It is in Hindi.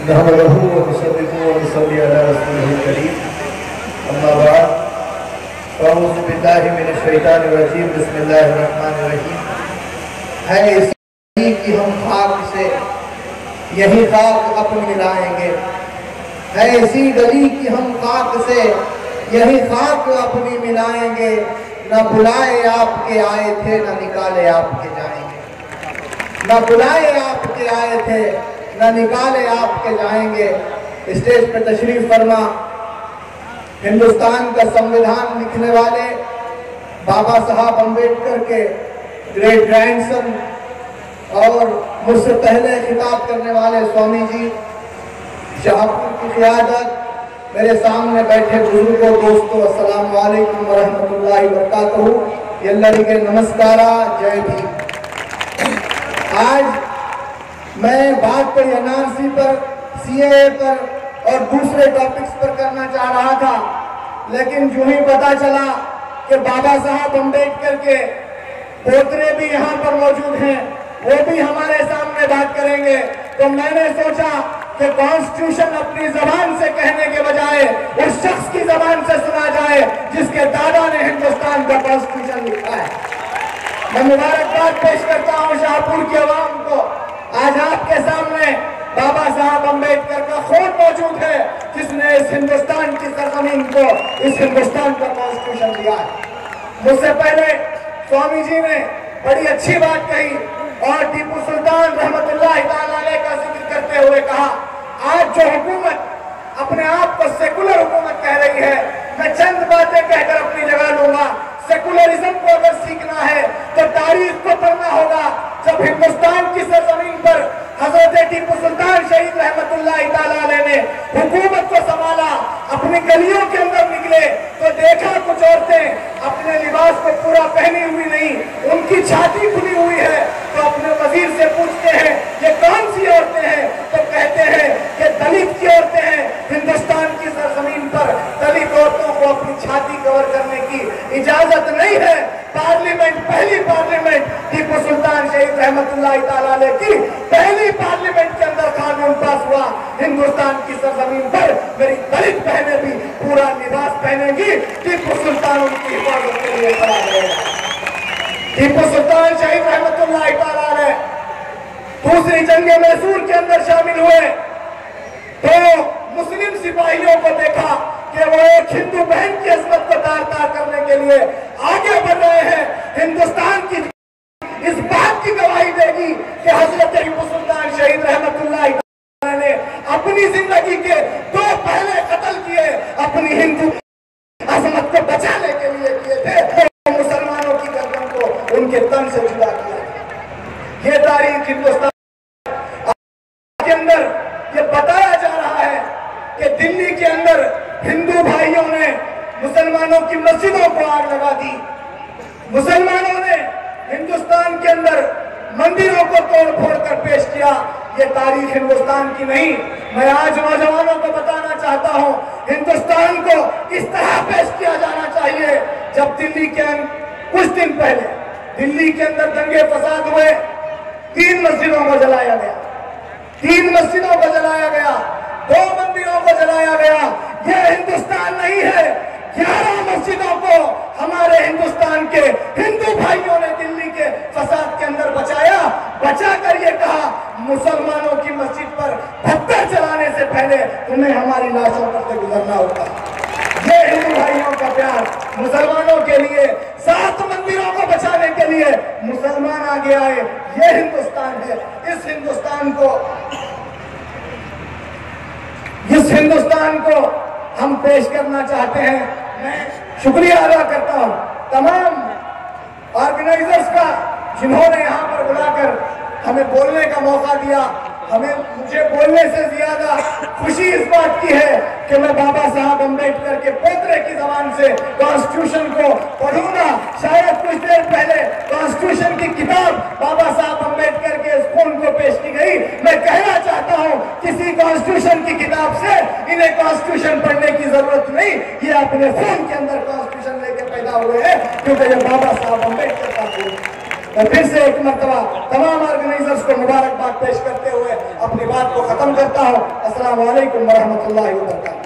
नहमदहू व नुसल्लिहु व नुसल्ली अला रसूलिहिल करीम, अम्मा बाद, अऊज़ु बिल्लाहि मिनश शैतानिर रजीम, बिस्मिल्लाहिर रहमानिर रहीम। है इसी कि हम खाक से यही खाक अपनी मिलाएंगे, है इसी गली की हम खाक से यही खाक अपनी मिलाएंगे। न बुलाए आपके आए थे, न निकाले आपके जाएंगे। न बुलाए आपके आए थे, न निकाले आपके जाएंगे। स्टेज पर तशरीफ फरमा हिंदुस्तान का संविधान लिखने वाले बाबा साहब अम्बेडकर के ग्रेट ग्रैंडसन और मुझसे पहले खिताब करने वाले स्वामी जी शाहपुर की क़ियादत, मेरे सामने बैठे बुजुर्गों, दोस्तों, अस्सलाम वालेकुम व रहमतुल्लाहि व बरकातहू। ಎಲ್ಲರಿಗೆ नमस्कार, जय भीम। आज मैं बात तो एनआरसी पर, सीएए पर और दूसरे टॉपिक्स पर करना चाह रहा था, लेकिन जो ही पता चला कि बाबा साहब अम्बेडकर के पोतरे भी यहाँ पर मौजूद हैं, वो भी हमारे सामने बात करेंगे, तो मैंने सोचा कि कॉन्स्टिट्यूशन अपनी जबान से कहने के बजाय उस शख्स की जबान से सुना जाए जिसके दादा ने हिंदुस्तान का कॉन्स्टिट्यूशन लिखा है। मैं मुबारकबाद पेश करता हूँ शाहपुर की आवाम को। आज आपके सामने बाबा साहब अम्बेडकर का खून मौजूद है, जिसने इस हिंदुस्तान की सरजमीन को, इस हिंदुस्तान का कॉन्स्टिट्यूशन दिया है। मुझसे पहले स्वामी जी ने बड़ी अच्छी बात कही और टीपू सुल्तान रहमतुल्लाहि ताला अलैह का जिक्र करते हुए कहा, आज जो हुकूमत अपने आप को सेकुलर हुकूमत कह रही है, मैं चंद बातें कहकर अपनी जगह लूंगा। सेकुलरिज्म को अगर सीखना है तो तारीख को पढ़ना होगा। जब हिंदुस्तान की सरजमीन पर हजरत टीपू सुल्तान शहीद रहमतुल्लाहि ताला अलैह ने हुकूमत को संभाला, अपनी गलियों के अंदर निकले तो देखा कुछ औरतें अपने लिबास को पूरा पहनी हुई नहीं, उनकी छाती खुली हुई है। तो अपने वजीर से पूछते हैं ये कौन सी औरतें हैं, तो कहते हैं कि दलित की औरतें हैं। हिंदुस्तान की सरजमीन पर दलित औरतों को अपनी छाती कवर करने की इजाजत नहीं है। पार्लियामेंट, पहली पार्लियामेंट टीपू सुल्तान शहीद रहमतुल्लाहि ताला अलैह की पहली पार्लियामेंट के अंदर कानून पास हुआ, हिंदुस्तान की सरजमीन पर मेरी दलित बहनें भी पूरा लिबास पहनेंगी, टीपू सुल्तान उनकी हिफाजत के लिए खड़ा रहेगा। टीपू सुल्तान शहीद रहमतुल्लाहि ताला अलैह दूसरी जंगे मैसूर के अंदर शामिल हुए तो मुस्लिम सिपाहियों को देखा कि वो एक हिंदू बहन की अजमत को तार तार करने के लिए आगे बढ़ रहे हैं। हिंदुस्तान की इस बात की गवाही देगी कि हजरत टीपू सुल्तान शहीद रहमतुल्लाहि ताला ने अपनी जिंदगी के 2 पहले कत्ल किए, अपनी हिंदू अजमत को बचाने के लिए किए थे, तो मुसलमानों की गर्दन को उनके तन से जुदा किया। ये तारीख हिंदुस्तान के अंदर ये बताया जा रहा है कि दिल्ली के अंदर हिंदू भाइयों ने मुसलमानों की मस्जिदों को आग लगा दी, मुसलमानों ने हिंदुस्तान के अंदर मंदिरों को तोड़ फोड़ कर पेश किया। ये तारीख हिंदुस्तान की नहीं। मैं आज नौजवानों को बताना चाहता हूं, हिंदुस्तान को इस तरह पेश किया जाना चाहिए। जब दिल्ली के कुछ दिन पहले दिल्ली के अंदर दंगे फसाद हुए, 3 मस्जिदों को जलाया गया, 3 मस्जिदों को जलाया गया, 2 मंदिरों को जलाया गया। यह हिंदुस्तान नहीं है। 11 मस्जिदों को हमारे हिंदुस्तान के हिंदू भाइयों ने दिल्ली के फसाद के अंदर बचाया, बचाकर ये कहा मुसलमानों की मस्जिद पर पत्थर चलाने से पहले तुम्हें हमारी लाशों पर से गुजरना होगा। ये हिंदू भाइयों का प्यार मुसलमानों के लिए, 7 मंदिरों को बचाने के लिए मुसलमान आगे आए। ये हिंदुस्तान है। इस हिंदुस्तान को हम पेश करना चाहते हैं। मैं शुक्रिया अदा करता हूं तमाम ऑर्गेनाइजर्स का, जिन्होंने यहाँ पर बुलाकर हमें बोलने का मौका दिया। मुझे बोलने से ज्यादा खुशी इस बात की है कि मैं बाबा साहब अम्बेडकर के पोतरे की जबान से कॉन्स्टिट्यूशन को पढ़ूंगा। शायद कुछ देर पहले कॉन्स्टिट्यूशन की किताब बाबा साहब अम्बेडकर के इस खून को पेश की गई। मैं कहना चाहता हूं किसी कॉन्स्टिट्यूशन की किताब से इन्हें कॉन्स्टिट्यूशन पढ़ने की जरूरत नहीं। ये अपने खून के अंदर कॉन्स्टिट्यूशन लेके पैदा हुए हैं, क्योंकि ये बाबा साहब अम्बेडकर का खून। मैं फिर से एक मरतबा तमाम ऑर्गेनाइजर्स को मुबारकबाद पेश करते हुए अपनी बात को खत्म करता हूँ। अस्सलाम वालेकुम वरहमतुल्लाहि वबरकातुहू।